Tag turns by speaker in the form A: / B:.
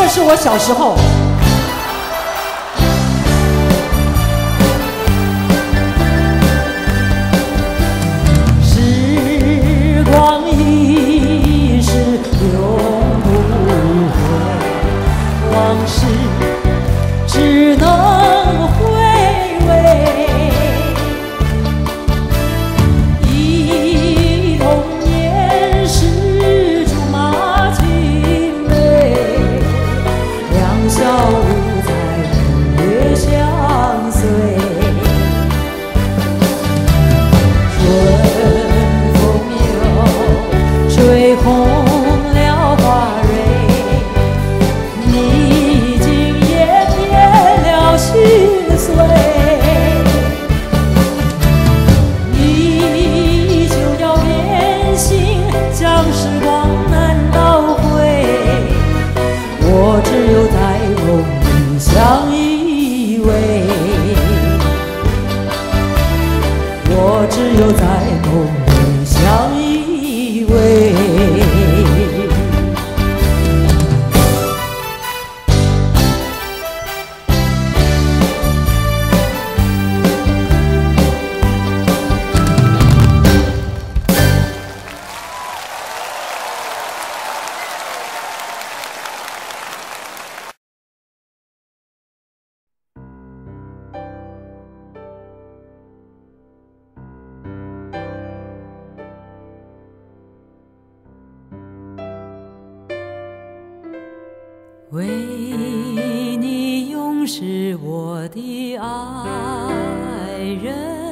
A: 是我小时候。时光一逝永不回，往事只能回味。忆童年时竹马青梅，两小无猜日月相随。春风又吹红了花蕊，你今也变了心碎。你就要变心，将时光难倒回。我只有在梦里相依偎，我只有在梦里相依偎。为你永是我的爱人。